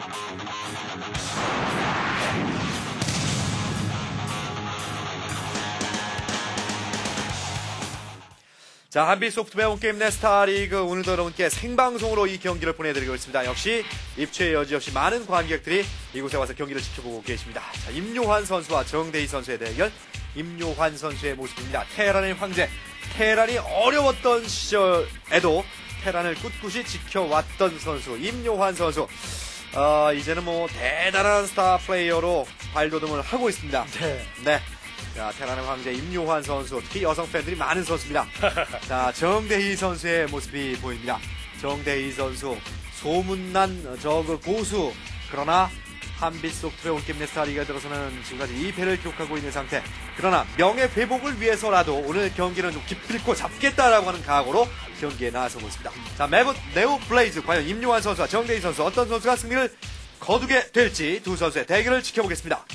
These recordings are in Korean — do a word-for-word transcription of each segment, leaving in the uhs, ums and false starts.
자, 한빛소프트웨어 온게임 내 스타리그 오늘도 여러분께 생방송으로 이 경기를 보내드리고 있습니다. 역시 입추의 여지 없이 많은 관객들이 이곳에 와서 경기를 지켜보고 계십니다. 자, 임요환 선수와 정대희 선수의 대결. 임요환 선수의 모습입니다. 테란의 황제. 테란이 어려웠던 시절에도 테란을 꿋꿋이 지켜왔던 선수 임요환 선수. 어, 이제는 뭐 대단한 스타 플레이어로 발돋움을 하고 있습니다. 네. 네. 자, 테란의 황제 임요환 선수, 특히 여성 팬들이 많은 선수입니다. 자, 정대희 선수의 모습이 보입니다. 정대희 선수, 소문난 저그 고수. 그러나 한빛소프트웨어 온게임 내 스타리그에 들어서는 지금까지 이 패를 기록하고 있는 상태. 그러나 명예 회복을 위해서라도 오늘 경기는 좀 기필코 잡겠다라고 하는 각오로 경기에 나서고 있습니다. 자, 매부 네오 블레이즈, 과연 임요환 선수와 정대희 선수 어떤 선수가 승리를 거두게 될지 두 선수의 대결을 지켜보겠습니다.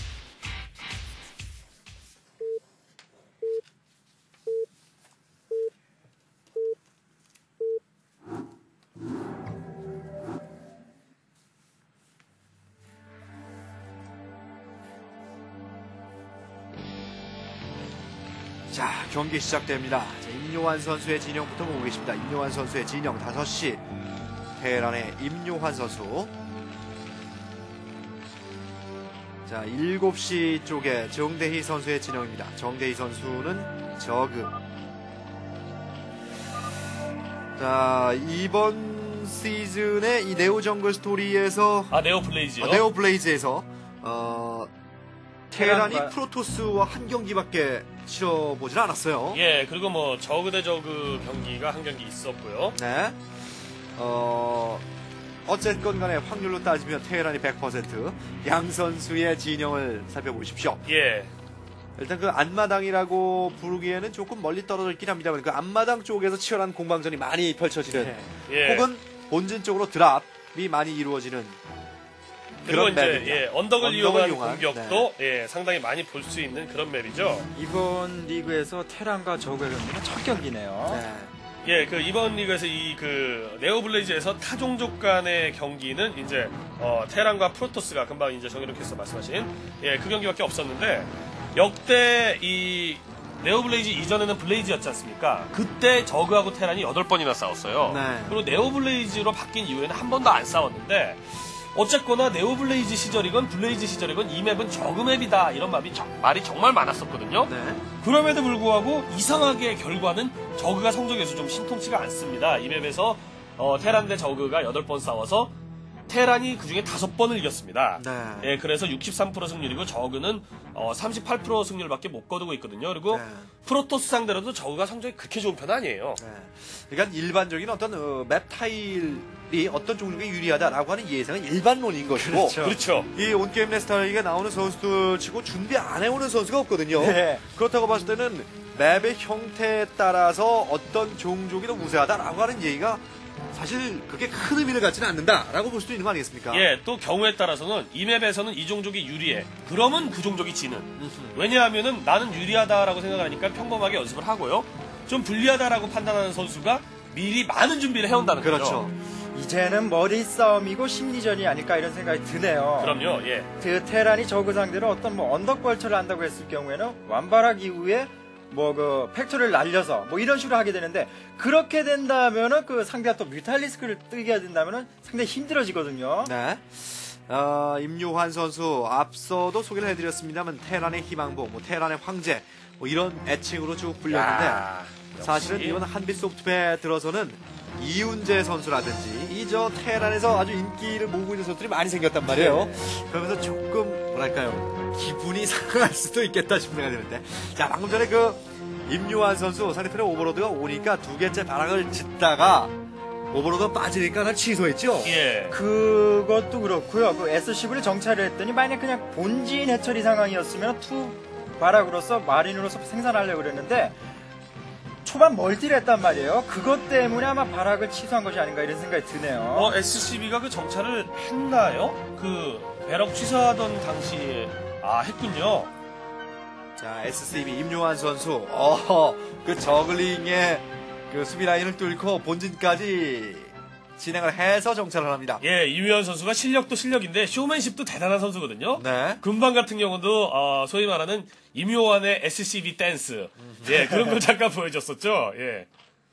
자, 경기 시작됩니다. 자, 임요환 선수의 진영부터 보고 계십니다. 임요환 선수의 진영 다섯 시. 테란의 임요환 선수. 자, 일곱 시 쪽에 정대희 선수의 진영입니다. 정대희 선수는 저그. 자, 이번 시즌의 이 네오 정글 스토리에서 아, 네오 블레이즈요? 어, 네오 블레이즈에서 어, 테란이 테란과... 프로토스와 한 경기밖에 치러보진 않았어요. 예, 그리고 뭐 저그 대 저그 경기가 한 경기 있었고요. 네. 어, 어쨌건 간에 확률로 따지면 테란이 백 퍼센트. 양 선수의 진영을 살펴보십시오. 예. 일단 그 앞마당이라고 부르기에는 조금 멀리 떨어져 있긴 합니다만 그 앞마당 쪽에서 치열한 공방전이 많이 펼쳐지는 예. 혹은 본진 쪽으로 드랍이 많이 이루어지는 그리고 그런 이제 맵입니다. 예, 언덕을, 언덕을 이용한, 이용한 공격도 네. 예, 상당히 많이 볼 수 있는 그런 맵이죠. 이번 리그에서 테란과 저그의 경기는 첫 경기네요. 네. 예, 그 이번 리그에서 이 그 네오 블레이즈에서 타종족 간의 경기는 이제 어, 테란과 프로토스가 금방 이제 정의롭께서 말씀하신 예, 그 경기밖에 없었는데 역대 이 네오 블레이즈 이전에는 블레이즈였지 않습니까? 그때 저그하고 테란이 여덟 번이나 싸웠어요. 네. 그리고 네오 블레이즈로 바뀐 이후에는 한 번도 안 싸웠는데 어쨌거나 네오 블레이즈 시절이건 블레이즈 시절이건 이 맵은 저그 맵이다 이런 말이, 저, 말이 정말 많았었거든요. 네. 그럼에도 불구하고 이상하게 결과는 저그가 성적에서 좀 신통치가 않습니다. 이 맵에서 어, 테란 대 저그가 여덟 번 싸워서 테란이 그중에 다섯 번을 이겼습니다. 네. 예, 그래서 육십삼 퍼센트 승률이고 저그는 어, 삼십팔 퍼센트 승률밖에 못 거두고 있거든요. 그리고 네. 프로토스 상대로도 저그가 성적이 그렇게 좋은 편은 아니에요. 네. 그러니까 일반적인 어떤 어, 맵 타일이 어떤 종족에 유리하다라고 하는 예상은 일반론인 것이고 그렇죠. 그렇죠. 이 온게임 레스타리그에 나오는 선수들 치고 준비 안 해오는 선수가 없거든요. 네. 그렇다고 봤을 때는 맵의 형태에 따라서 어떤 종족이 더 우세하다라고 하는 얘기가 사실 그렇게 큰 의미를 갖지는 않는다라고 볼 수도 있는 거 아니겠습니까? 예, 또 경우에 따라서는 이 맵에서는 이 종족이 유리해. 그러면 그 종족이 지는. 왜냐하면은 나는 유리하다라고 생각하니까 평범하게 연습을 하고요. 좀 불리하다라고 판단하는 선수가 미리 많은 준비를 해온다는 그렇죠. 거죠. 이제는 머리 싸움이고 심리전이 아닐까 이런 생각이 드네요. 그럼요, 예. 그 테란이 저그 상대로 어떤 뭐 언덕 벌처를 한다고 했을 경우에는 완발학 이후에 뭐 그 팩토리를 날려서 뭐 이런 식으로 하게 되는데 그렇게 된다면은 그 상대가 또 뮤탈리스크를 뜨게 된다면은 상당히 힘들어지거든요. 네. 어, 임요환 선수 앞서도 소개를 해드렸습니다만 테란의 희망봉, 뭐 테란의 황제 뭐 이런 애칭으로 쭉 불렸는데 야, 사실은 역시. 이번 한빛소프트에 들어서는 이훈재 선수라든지 이 저 테란에서 아주 인기를 모으고 있는 선수들이 많이 생겼단 말이에요. 네. 그러면서 조금 뭐랄까요 기분이 상할 수도 있겠다 싶은 생각이 드는데 자 방금 전에 그 임요환 선수 상대편의 오버로드가 오니까 두 개째 바락을 짓다가 오버로드가 빠지니까 난 취소했죠. 예. 그것도 그렇고요. 그 에스씨브이를 정찰을 했더니 만약 그냥 본진 해처리 상황이었으면 투 바락으로서 마린으로서 생산하려고 그랬는데 초반 멀티를 했단 말이에요. 그것 때문에 아마 바락을 취소한 것이 아닌가 이런 생각이 드네요. 어, 에스씨비가 그 정찰을 했나요? 그 배럭 취소하던 당시에 아 했군요. 자, 에스씨비 임요환 선수, 어, 그 저글링의 그 수비 라인을 뚫고 본진까지 진행을 해서 정찰을 합니다. 예, 이묘한 선수가 실력도 실력인데 쇼맨십도 대단한 선수거든요. 네. 금방 같은 경우도 어, 소위 말하는 이묘한의 에스씨비 댄스, 예, 그런 걸 잠깐 보여줬었죠. 예.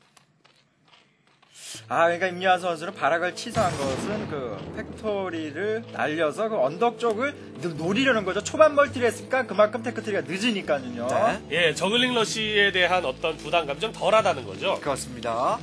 아, 그러니까 임요한 선수는 발악을 취소한 것은 그 팩토리를 날려서 그 언덕 쪽을 노리려는 거죠. 초반 멀티를 했으니까 그만큼 테크트리가 늦으니까요. 네. 예, 저글링 러시에 대한 어떤 부담감이 좀 덜하다는 거죠. 그렇습니다.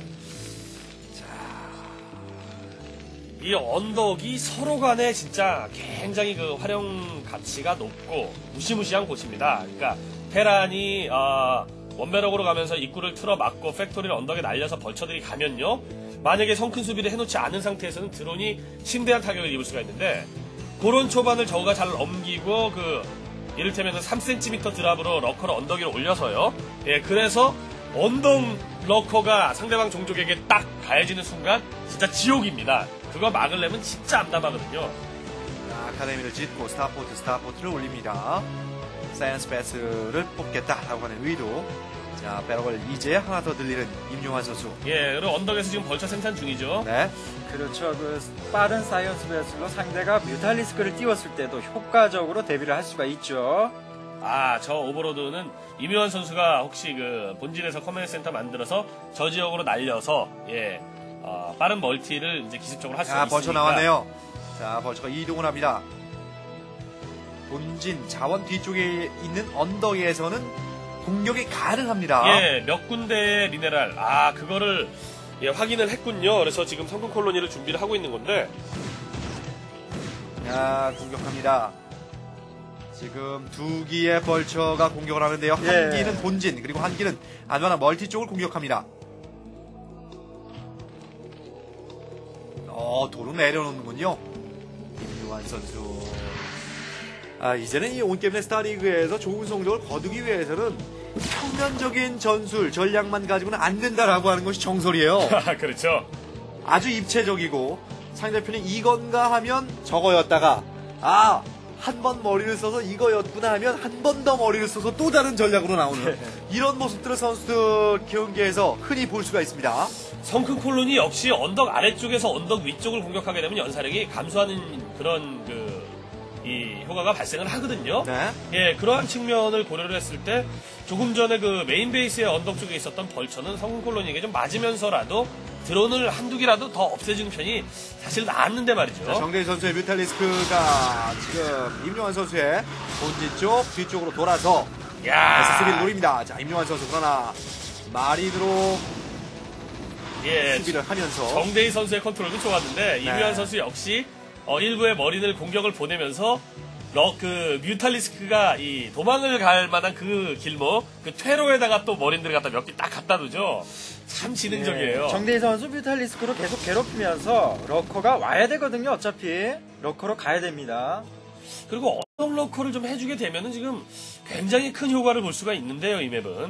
이 언덕이 서로 간에 진짜 굉장히 그 활용 가치가 높고 무시무시한 곳입니다. 그러니까 테란이 어, 원배럭으로 가면서 입구를 틀어 막고 팩토리를 언덕에 날려서 벌처들이 가면요. 만약에 성큰 수비를 해놓지 않은 상태에서는 드론이 심대한 타격을 입을 수가 있는데 그런 초반을 저우가 잘 넘기고 그 이를테면 삼 센티미터 드랍으로 러커를 언덕 위로 올려서요. 예, 그래서 언덕 러커가 상대방 종족에게 딱 가해지는 순간 진짜 지옥입니다. 그거 막으려면 진짜 암담하거든요. 자, 아카데미를 짓고 스타포트, 스타포트를 올립니다. 사이언스 배스를 뽑겠다라고 하는 의도. 자, 배럭을 이제 하나 더 들리는 임용환 선수. 예, 그리고 언덕에서 지금 벌처 생산 중이죠. 네. 그렇죠. 그 빠른 사이언스 배슬로 상대가 뮤탈리스크를 띄웠을 때도 효과적으로 대비를 할 수가 있죠. 아, 저 오버로드는 이묘한 선수가 혹시 그 본진에서 커맨드 센터 만들어서 저 지역으로 날려서 예, 어, 빠른 멀티를 이제 기습적으로 할 수 있으니까. 자, 벌처 나왔네요. 자, 벌처가 이동을 합니다. 본진 자원 뒤쪽에 있는 언덕에서는 공격이 가능합니다. 예, 몇 군데의 미네랄. 아, 그거를 예, 확인을 했군요. 그래서 지금 성큼 콜로니를 준비를 하고 있는 건데. 자, 공격합니다. 지금 두 기의 벌처가 공격을 하는데요. 한 예. 기는 본진, 그리고 한 기는 안전한 멀티 쪽을 공격합니다. 어, 도로 내려놓는군요. 임요한 선수. 아, 이제는 이 온게임의 스타리그에서 좋은 성적을 거두기 위해서는 평면적인 전술, 전략만 가지고는 안 된다라고 하는 것이 정설이에요. 그렇죠. 아주 입체적이고 상대편이 이건가 하면 저거였다가 아, 한 번 머리를 써서 이거였구나 하면 한 번 더 머리를 써서 또 다른 전략으로 나오는 이런 모습들을 선수들 경기에서 흔히 볼 수가 있습니다. 성큰 콜로니 역시 언덕 아래쪽에서 언덕 위쪽을 공격하게 되면 연사력이 감소하는 그런 그, 이 효과가 발생을 하거든요. 네. 예, 그러한 측면을 고려를 했을 때 조금 전에 그 메인 베이스의 언덕 쪽에 있었던 벌처는 성큰 콜로니에게 좀 맞으면서라도 드론을 한두 개라도 더 없애주는 편이 사실 나았는데 말이죠. 자, 정대희 선수의 뮤탈리스크가 지금 임요환 선수의 본진 쪽 뒤쪽으로 돌아서 야, 에스에스비를 노립니다. 자, 임요환 선수 그러나 마린으로 예, 수비를 하면서 정대희 선수의 컨트롤도 좋았는데 이묘한 선수 역시 어, 일부의 머리를 공격을 보내면서 러, 그 뮤탈리스크가 이 도망을 갈 만한 그 길목 그 퇴로에다가 또 머린들을 갖다 몇 개 딱 갖다 두죠. 참 지능적이에요. 예. 정대희 선수 뮤탈리스크로 계속 괴롭히면서 러커가 와야 되거든요. 어차피 러커로 가야 됩니다. 그리고 언덕 러커를 좀 해주게 되면은 지금 굉장히 큰 효과를 볼 수가 있는데요. 이 맵은.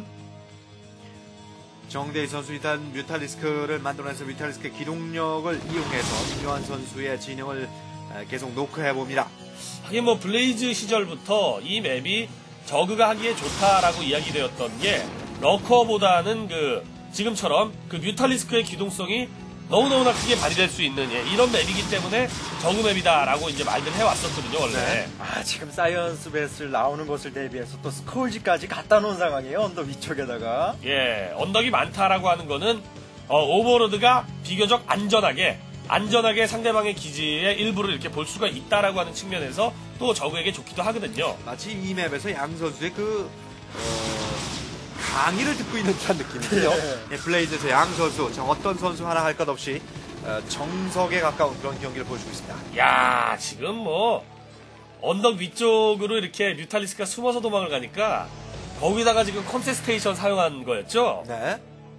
정대희 선수 일단 뮤탈리스크를 만들어내서 뮤탈리스크의 기동력을 이용해서 임요환 선수의 진영을 계속 노크해 봅니다. 하긴 뭐 블레이즈 시절부터 이 맵이 저그가 하기에 좋다라고 이야기되었던 게 러커보다는 그 지금처럼 그 뮤탈리스크의 기동성이 너무너무나 크게 발휘될 수 있는 예, 이런 맵이기 때문에 저그 맵이다라고 이제 말들 해왔었거든요 원래. 네. 아, 지금 사이언스 베슬 나오는 것을 대비해서 또 스콜지까지 갖다 놓은 상황이에요. 언덕 위쪽에다가. 예, 언덕이 많다라고 하는 거는 어, 오버로드가 비교적 안전하게 안전하게 상대방의 기지의 일부를 이렇게 볼 수가 있다라고 하는 측면에서 또 저그에게 좋기도 하거든요. 마치 이 맵에서 양 선수의 그 어, 강의를 듣고 있는 듯한 느낌이죠. 예, 블레이즈에서 양 선수, 자, 어떤 선수 하나 할 것 없이 어, 정석에 가까운 그런 경기를 보여주고 있습니다. 야, 지금 뭐 언덕 위쪽으로 이렇게 뮤탈리스크가 숨어서 도망을 가니까 거기다가 지금 컴셋 스테이션 사용한 거였죠. 네.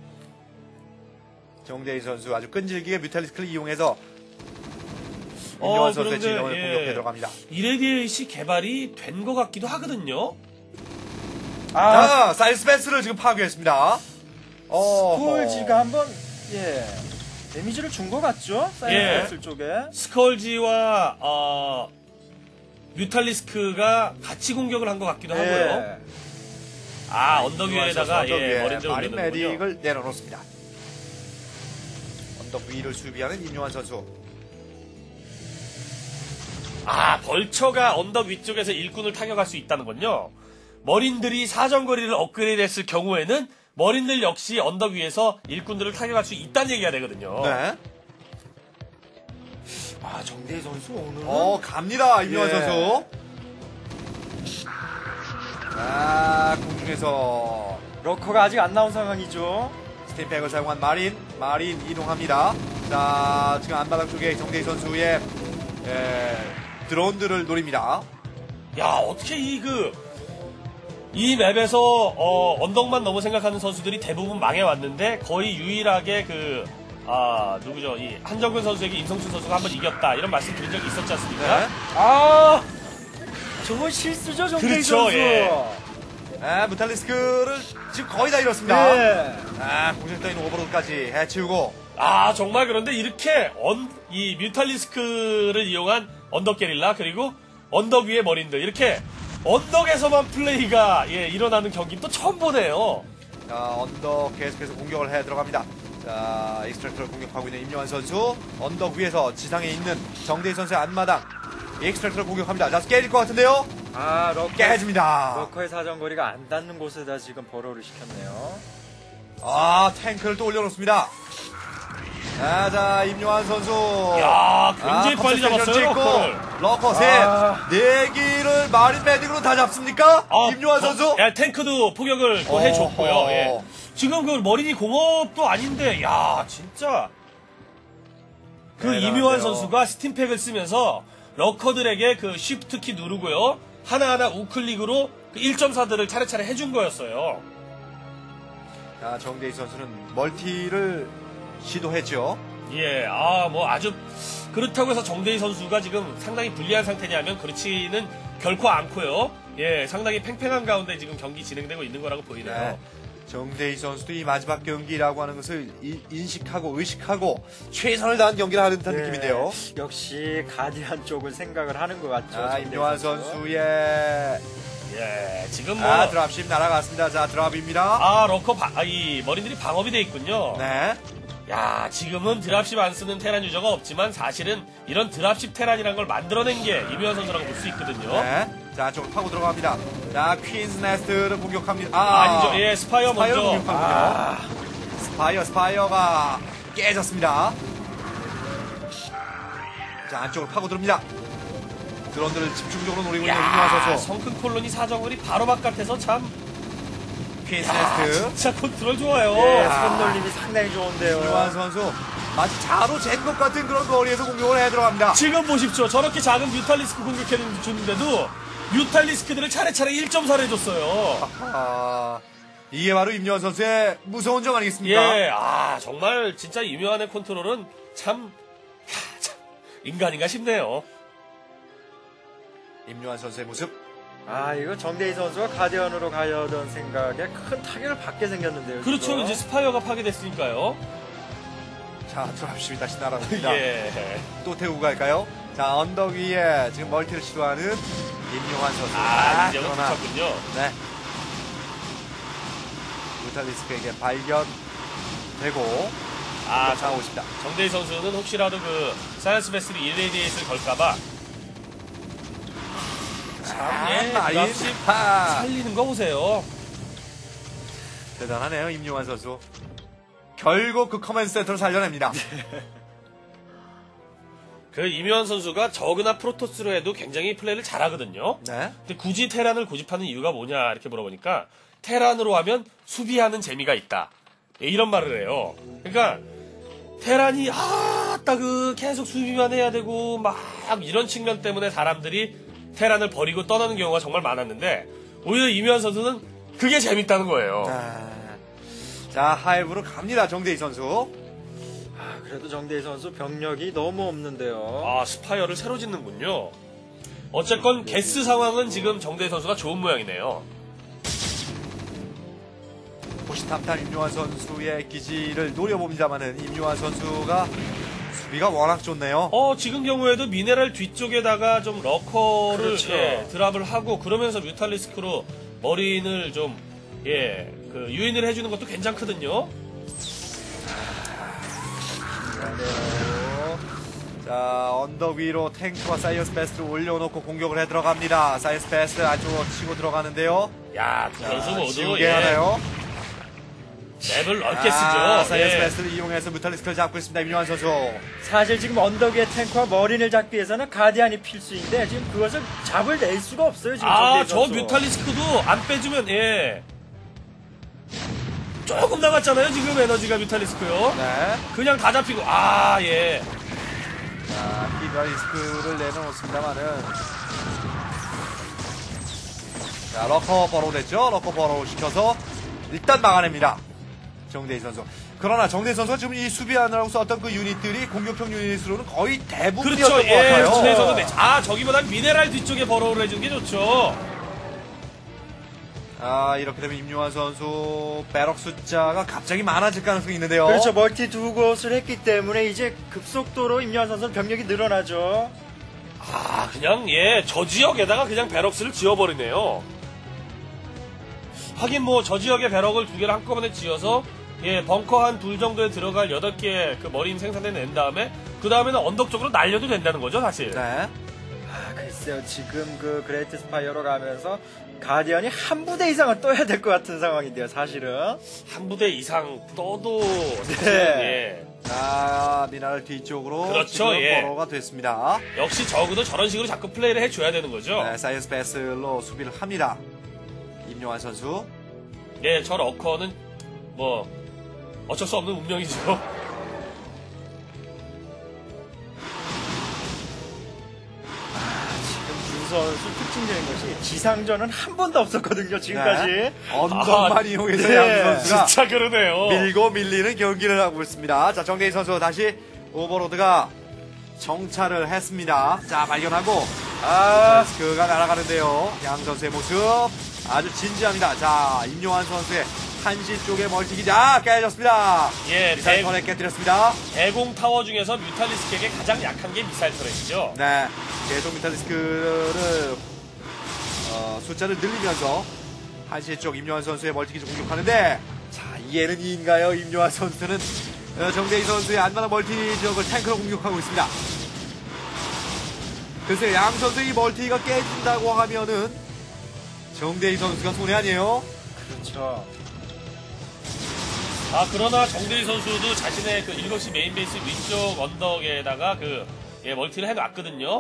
정대희 선수 아주 끈질기게 뮤탈리스크를 이용해서 임요환 선수의 진영을 예, 공격해 들어갑니다. 이레디에이시 개발이 된 것 같기도 하거든요. 아, 자, 사이언스 벤스를 지금 파괴했습니다. 어, 스콜지가 한번 예 데미지를 준 것 같죠? 사이언스 베슬 쪽에. 스컬지와 어, 뮤탈리스크가 같이 공격을 한 것 같기도 하고요. 예. 아, 언덕 임요환 선수 위에다가 언덕 예, 위에 머리를 마린 올려놓는군요. 메딕을 내려놓습니다. 언덕 언덕 위를 수비하는 임요환 선수. 아, 벌처가 언덕 위쪽에서 일꾼을 타격할 수 있다는 건요. 머린들이 사정거리를 업그레이드했을 경우에는 머린들 역시 언덕 위에서 일꾼들을 타격할 수 있다는 얘기가 되거든요. 네. 아, 정대희 선수 오늘 어, 갑니다. 임요환 예. 선수. 자, 공중에서 러커가 아직 안 나온 상황이죠. 스팀팩을 사용한 마린. 마린 이동합니다. 자, 지금 안바닥 쪽에 정대희 선수의 예, 드론들을 노립니다. 야, 어떻게 이 그, 이 맵에서, 어, 언덕만 너무 생각하는 선수들이 대부분 망해왔는데, 거의 유일하게 그, 아, 누구죠? 이, 한정근 선수에게 임성춘 선수가 한번 이겼다. 이런 말씀 드린 적이 있었지 않습니까? 네. 아, 저거 실수죠, 정대희 그렇죠, 선수. 예. 아, 무탈리스크를 지금 거의 다 잃었습니다. 네. 아, 공중 떠 있는 오버로드까지 해치우고. 아, 정말 그런데 이렇게, 언, 이 뮤탈리스크를 이용한 언덕 게릴라, 그리고 언덕 위의 머린들, 이렇게, 언덕에서만 플레이가, 예, 일어나는 경기 또 처음 보네요. 자, 언덕 계속해서 공격을 해 들어갑니다. 자, 익스트랙터를 공격하고 있는 임요환 선수. 언덕 위에서 지상에 있는 정대희 선수의 앞마당. 익스트랙터를 공격합니다. 자, 깨질 것 같은데요? 아, 러커. 깨집니다. 러커의 사정거리가 안 닿는 곳에다 지금 버러를 시켰네요. 아, 탱크를 또 올려놓습니다. 자, 자, 임요환 선수. 야, 굉장히 아, 빨리 컴퓨터 잡았어요, 찍고, 러커를. 러커 셋. 아. 네 기를 마린 매딩으로 다 잡습니까? 아, 임요환 저- 선수. 야, 탱크도 포격을 또 어허. 해줬고요. 예. 지금 그 머린이 공업도 아닌데, 야, 진짜. 그 대단하네요. 이묘한 선수가 스팀팩을 쓰면서 러커들에게 그 쉬프트 키 누르고요. 하나하나 우클릭으로 그 일 점 사들을 차례차례 해준 거였어요. 자, 정대희 선수는 멀티를 시도했죠. 예, 아, 뭐 아주 그렇다고 해서 정대희 선수가 지금 상당히 불리한 상태냐면 그렇지는 결코 않고요. 예, 상당히 팽팽한 가운데 지금 경기 진행되고 있는 거라고 보이네요. 네. 정대희 선수도 이 마지막 경기라고 하는 것을 이- 인식하고 의식하고 최선을 다한 경기를 하는 듯한 네. 느낌인데요. 역시 가디안 쪽을 생각을 하는 것 같죠. 자, 정대희 임요환 선수. 선수의 예, 지금 뭐 아, 드랍십 날아갔습니다. 자, 드랍입니다. 아, 러커 바, 아, 이 머리들이 방업이 돼 있군요. 네. 야, 지금은 드랍십 안 쓰는 테란 유저가 없지만 사실은 이런 드랍십 테란이라는 걸 만들어낸 게 이묘한 선수라고 볼 수 있거든요. 네. 자, 쪽으로 파고 들어갑니다. 자, 퀸스 네스트를 공격합니다. 아, 아, 아니죠. 예, 스파이어 스파이어를 먼저. 공격하군요. 아, 스파이어, 스파이어가 깨졌습니다. 자, 안쪽으로 파고 들어옵니다. 드론들을 집중적으로 노리고 있는 임요환 야, 선수. 성큰 콜로니 사정거리 바로 바깥에서 참 퀸스 야, 네스트. 진짜 컨트롤 좋아요. 예, 아. 손놀림이 상당히 좋은데요. 임요환 선수. 마치 자로 잰 것 같은 그런 거리에서 공격을 해 들어갑니다. 지금 보십시오. 저렇게 작은 뮤탈리스크 공격해 주는데도 뮤탈리스크들을 차례차례 일 점 사를 해줬어요. 아, 이게 바로 임요환 선수의 무서운 점 아니겠습니까? 예, 아, 정말 진짜 이묘한의 컨트롤은 참, 야, 참 인간인가 싶네요. 임요환 선수의 모습. 아, 이거 정대희 선수가 가디언으로 가려던 생각에 큰 타격을 받게 생겼는데요. 그렇죠. 지금. 이제 스파이어가 파괴됐으니까요. 자, 드랍십이 다시 날아옵니다. 예. 또 태우고 갈까요? 자, 언덕 위에 지금 멀티를 시도하는 임요환 선수. 아, 이제는 그러나, 붙였군요. 네. 무탈리스크에게 발견되고, 아, 자, 오십니다. 정대희 선수는 혹시라도 그 사이언스 베스를 일레디에이트를 걸까봐 참, 예, 마린. 드랍십 하. 살리는 거 보세요. 대단하네요, 임요환 선수. 결국 그 커맨드 센터를 살려냅니다. 그 이묘한 선수가 저그나 프로토스로 해도 굉장히 플레이를 잘하거든요. 네. 근데 굳이 테란을 고집하는 이유가 뭐냐 이렇게 물어보니까 테란으로 하면 수비하는 재미가 있다. 예, 이런 말을 해요. 그러니까 테란이 아따 그 계속 수비만 해야 되고 막 이런 측면 때문에 사람들이 테란을 버리고 떠나는 경우가 정말 많았는데 오히려 이묘한 선수는 그게 재밌다는 거예요. 자, 자, 하이브로 갑니다, 정대희 선수. 아, 그래도 정대희 선수 병력이 너무 없는데요. 아, 스파이어를 새로 짓는군요. 어쨌건 게스 상황은 지금 정대희 선수가 좋은 모양이네요. 호시탐탐 임요환 선수의 기지를 노려봅니다만은 임요환 선수가 수비가 워낙 좋네요. 어, 지금 경우에도 미네랄 뒤쪽에다가 좀 러커를 그렇죠. 예, 드랍을 하고 그러면서 뮤탈리스크로 머린을 좀 예, 그 유인을 해주는 것도 괜찮거든요. 레오. 자, 언덕 위로 탱크와 사이언스 베스트를 올려놓고 공격을 해 들어갑니다. 사이언스 베스트 안쪽으로 치고 들어가는데요. 야, 두 선수 모두 지우개 예, 하나요? 맵을 넓게 쓰죠. 아, 사이언스 예. 베스트를 이용해서 뮤탈리스크를 잡고 있습니다. 임요환 선수. 사실 지금 언덕 위의 탱크와 머린을 잡기 위해서는 가디안이 필수인데 지금 그것을 잡을 낼 수가 없어요. 지금 아, 정대희 저 선수. 뮤탈리스크도 안 빼주면 예. 조금 나갔잖아요. 지금 에너지가 뮤탈리스크요. 네. 그냥 다 잡히고 아, 예. 자, 뮤탈리스크를 내놓습니다만은. 자, 러커 버로우 됐죠? 러커 버로우 시켜서 일단 막아냅니다. 정대희 선수. 그러나 정대희 선수가 지금 이 수비하느라고 썼던 그 유닛들이 공격형 유닛으로는 거의 대부분이었던 그렇죠. 것 예. 같아요. 수내에서는 네. 아, 저기보단 미네랄 뒤쪽에 버러우를 해주는 게 좋죠. 아, 이렇게 되면 임요환 선수 배럭 숫자가 갑자기 많아질 가능성이 있는데요. 그렇죠. 멀티 두 곳을 했기 때문에 이제 급속도로 임요환 선수 병력이 늘어나죠. 아, 그냥 예, 저 지역에다가 그냥 배럭스를 지어버리네요. 하긴 뭐 저 지역에 배럭을 두 개를 한꺼번에 지어서 예, 벙커 한 둘 정도에 들어갈 여덟 개의 그 머린 생산해 낸 다음에 그 다음에는 언덕 쪽으로 날려도 된다는 거죠, 사실. 네. 아, 글쎄요. 지금 그 그레이트 스파이어로 가면서 가디언이 한 부대 이상은 떠야 될 것 같은 상황인데요, 사실은. 한 부대 이상 떠도 사실은 네. 예. 자, 미나를 뒤쪽으로 그렇죠, 지금 예. 버로우가 됐습니다. 역시 적어도 저런 식으로 자꾸 플레이를 해줘야 되는 거죠. 네, 사이언스 베슬로 수비를 합니다. 임요환 선수. 예, 저 러커는 뭐 어쩔 수 없는 운명이죠. 주 선수 특징적인 것이 지상전은 한 번도 없었거든요, 지금까지. 네. 언덕만 아, 이용해서 네. 양 선수가 진짜 그러네요. 밀고 밀리는 경기를 하고 있습니다. 자, 정대희 선수 다시 오버로드가 정찰을 했습니다. 자, 발견하고 아, 스크가 날아가는데요. 양 선수의 모습 아주 진지합니다. 자, 임요환 선수의 한시 쪽에 멀티기자 깨졌습니다. 예, 미사일 대, 터렛 깨뜨렸습니다. 대공 타워 중에서 뮤탈리스크에게 가장 약한 게 미사일 터렛이죠. 네, 계속 미탈리스크를 어, 숫자를 늘리면서 한시 쪽 임요환 선수의 멀티기자 공격하는데, 자, 이해는 이인가요? 임요환 선수는 어, 정대희 선수의 안마나 멀티 지역을 탱크로 공격하고 있습니다. 글쎄요, 양 선수의 이 멀티가 깨진다고 하면은 정대희 선수가 손해 아니에요? 그렇죠. 아, 그러나 정대희 선수도 자신의 그 일곱 시 메인 베이스 위쪽 언덕에다가 그 예, 멀티를 해놨거든요.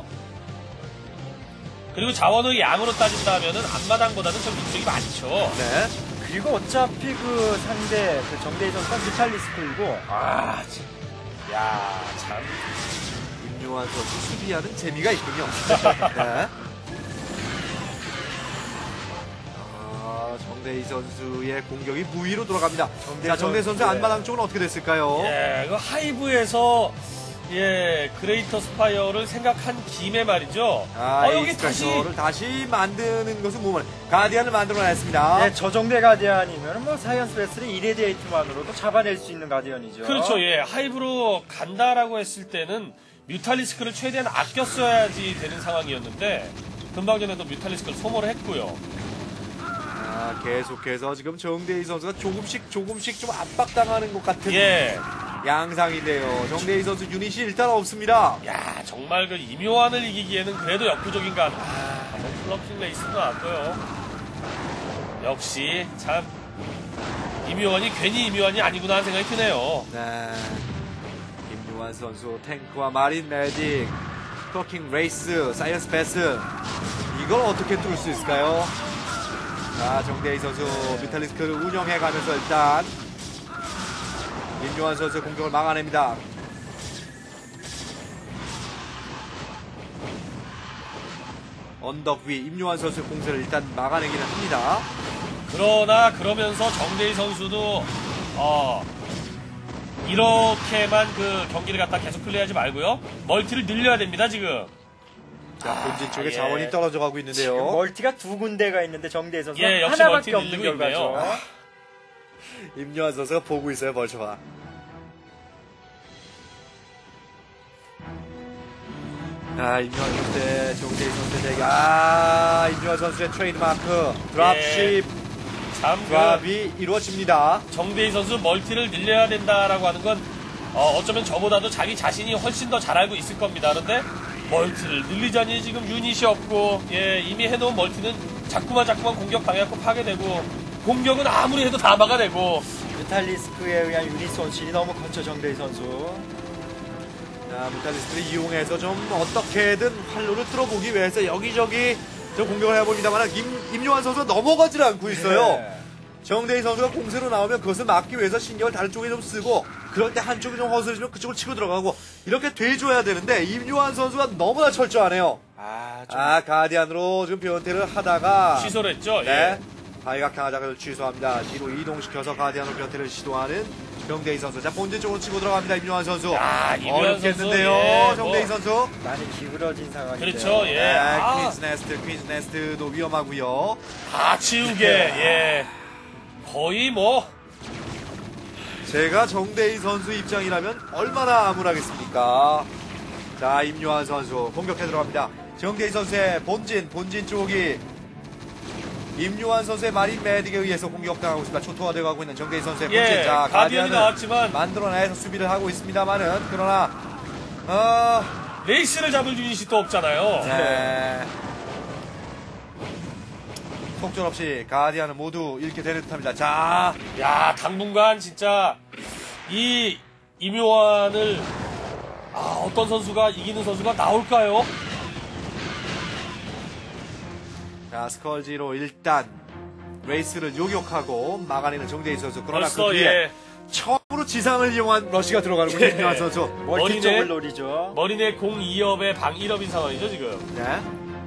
그리고 자원의 양으로 따진다면은 앞마당보다는 좀 위쪽이 많죠. 네. 그리고 어차피 그 상대 그 정대희 선수가 뮤탈리스크이고, 아, 참. 야, 참. 임요환 선수 수비하는 재미가 있군요. 네. 아, 정대희 선수의 공격이 무위로 돌아갑니다. 정대희 자, 정대희 선수 선수, 안마당 쪽은 어떻게 됐을까요? 예, 그 하이브에서 예, 그레이터 스파이어를 생각한 김에 말이죠. 아, 어, 여기 에이스 다시 크래셔를 다시 만드는 것은 뭐만 가디안을 만들어냈습니다. 네, 저 정도의 가디언이면 뭐 사이언스 베스를 이레디에이트만으로도 잡아낼 수 있는 가디언이죠. 그렇죠. 예, 하이브로 간다라고 했을 때는 뮤탈리스크를 최대한 아껴 써야지 되는 상황이었는데 금방 전에도 뮤탈리스크를 소모를 했고요. 아, 계속해서 지금 정대희 선수가 조금씩 조금씩 좀 압박당하는 것 같은 예, 양상인데요. 정대희 선수 유닛이 일단 없습니다. 야, 정말 그 임요환을 이기기에는 그래도 역부족인가. 아, 한번 플러킹 레이스도 나왔고요. 역시 참 임요환이 괜히 임요환이 아니구나 하는 생각이 드네요. 네. 김유환 선수 탱크와 마린 매직, 토킹 레이스, 사이언스 패스 이걸 어떻게 뚫을 수 있을까요? 자, 정대희 선수 뮤탈리스크를 운영해가면서 일단 김유환 선수의 공격을 막아냅니다. 언덕 위 임요환 선수의 공세를 일단 막아내기는 합니다. 그러나 그러면서 정대희 선수도 어 이렇게만 그 경기를 갖다 계속 플레이하지 말고요. 멀티를 늘려야 됩니다, 지금. 자, 본진 쪽에 예. 자원이 떨어져 가고 지금 있는데요. 멀티가 두 군데가 있는데 정대희 선수 예, 역시 하나밖에 멀티 없는 늘리고 결과죠. 있네요. 임요환 선수가 보고 있어요, 벌처가. 아, 임요환 선수의 정대희 선수의 대결. 아, 임요환 선수의 트레이드마크 드랍십 참 그 드랍이 이루어집니다. 정대희 선수 멀티를 늘려야 된다라고 하는 건 어, 어쩌면 저보다도 자기 자신이 훨씬 더 잘 알고 있을 겁니다. 그런데 멀티를 늘리자니 지금 유닛이 없고, 예, 이미 해놓은 멀티는 자꾸만 자꾸만 공격 당해갖고 파괴되고, 공격은 아무리 해도 다 막아내고. 뮤탈리스크에 의한 유닛 손실이 너무 컸죠, 정대희 선수. 자, 뮤탈리스트를 이용해서 좀 어떻게든 활로를 뚫어보기 위해서 여기저기 좀 공격을 해봅니다만 임, 임요환 선수가 넘어가질 않고 있어요. 네. 정대희 선수가 공세로 나오면 그것을 막기 위해서 신경을 다른 쪽에 좀 쓰고 그럴 때 한쪽이 좀 허술해지면 그쪽을 치고 들어가고 이렇게 돼줘야 되는데 임요환 선수가 너무나 철저하네요. 아, 좀 아, 가디안으로 지금 변태를 하다가 취소를 했죠. 네. 예. 바이각탕하자를 취소합니다. 뒤로 이동시켜서 가디안으로 변태를 시도하는 정대희 선수. 자, 본진 쪽으로 치고 들어갑니다. 임요환 선수. 야, 임요환 어렵겠는데요. 선수, 예, 정대희 뭐. 선수. 많이 기울어진 상황인데요. 그렇죠. 예. 네, 아, 퀸즈 네스트, 퀸즈 네스트도 위험하고요. 다 치우게. 예. 거의 뭐 제가 정대희 선수 입장이라면 얼마나 암울하겠습니까? 자, 임요환 선수 공격해 들어갑니다. 정대희 선수의 본진, 본진 쪽이 임요환 선수의 마린 메딕에 의해서 공격당하고 있습니다. 초토화되어 가고 있는 정대희 선수의 본진. 예, 자, 가디언이 가디언을 나왔지만 만들어내서 수비를 하고 있습니다만은 그러나 어, 레이스를 잡을 유닛이 또 없잖아요. 네. 속절없이 가디안을 모두 잃게 되는 듯합니다. 자, 야, 당분간 진짜 이 임요환을 아, 어떤 선수가 이기는 선수가 나올까요? 자 스컬지로 일단 레이스를 요격하고 막아내는 정대희 선수. 그러나 벌써 그 뒤에 예, 처음으로 지상을 이용한 러시가 들어가는군요. 예. 임요환 선수. 멀티 머리네. 쪽을 노리죠. 머리내 공 이 업에 방 일 업인 상황이죠 지금. 네.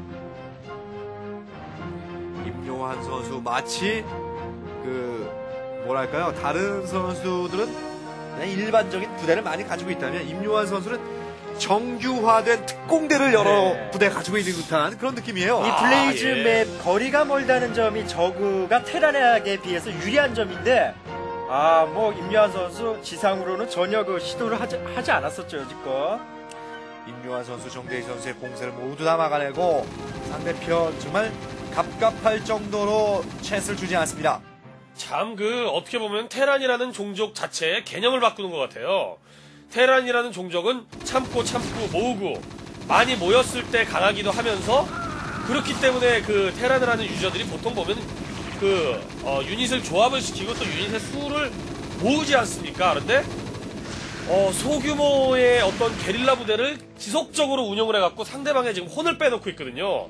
임요환 선수 마치 그 뭐랄까요, 다른 선수들은 그냥 일반적인 부대를 많이 가지고 있다면 임요환 선수는 정규화된 특공대를 여러 네. 부대 가지고 있는 듯한 그런 느낌이에요. 이 아, 블레이즈 예. 맵 거리가 멀다는 점이 저그가 테란에게 비해서 유리한 점인데, 아, 뭐 임요환 선수 지상으로는 전혀 그 시도를 하지, 하지 않았었죠, 여지껏. 임요환 선수, 정대희 선수의 공세를 모두 다 막아내고 상대편 정말 갑갑할 정도로 찬스를 주지 않습니다. 참 그 어떻게 보면 테란이라는 종족 자체의 개념을 바꾸는 것 같아요. 테란이라는 종족은 참고 참고 모으고 많이 모였을 때 강하기도 하면서, 그렇기 때문에 그 테란을 하는 유저들이 보통 보면 그 어, 유닛을 조합을 시키고 또 유닛의 수를 모으지 않습니까? 그런데 어, 소규모의 어떤 게릴라 부대를 지속적으로 운영을 해갖고 상대방의 지금 혼을 빼놓고 있거든요.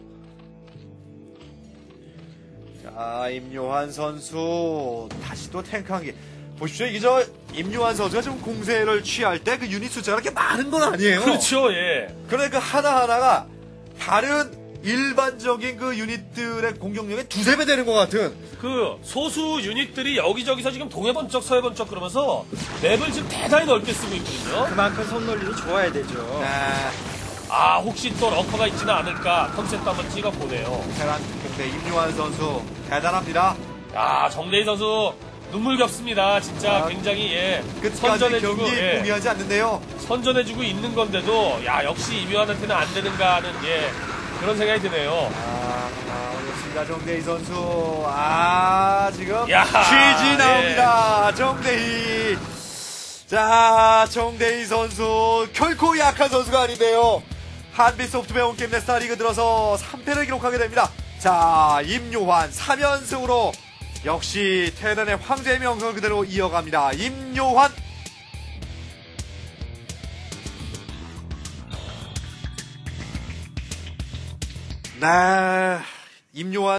자, 임요환 선수 다시 또 탱크한 게 보십시오. 이게 저 임요환 선수가 지금 공세를 취할 때 그 유닛 숫자가 그렇게 많은 건 아니에요. 그렇죠, 예. 그러니까 그 하나하나가 다른 일반적인 그 유닛들의 공격력의 두세 배 되는 것 같은. 그 소수 유닛들이 여기저기서 지금 동해번쩍 서해번쩍 그러면서 맵을 지금 대단히 넓게 쓰고 있거든요. 그만큼 손놀림이 좋아야 되죠. 네. 아, 혹시 또 러커가 있지는 않을까 컨셉도 한번 찍어보네요. 테란 근데 임요환 선수 대단합니다. 야, 정대희 선수 눈물겹습니다. 진짜 아, 굉장히 예 끝까지 선전해주고 경기 예, 포기하지 않는데요. 선전해주고 있는 건데도 야, 역시 임요한한테는 안 되는가 하는 예 그런 생각이 드네요. 아, 아, 어렵습니다. 정대희 선수. 아, 지금 야, 취지 나옵니다. 정대희. 자, 정대희 선수. 결코 약한 선수가 아닌데요. 한빛소프트웨어 온게임 네스타 리그 들어서 삼 패를 기록하게 됩니다. 자, 임요환 삼 연승으로 역시 테란의 황제의 명성을 그대로 이어갑니다. 임요환. 네, 임요환.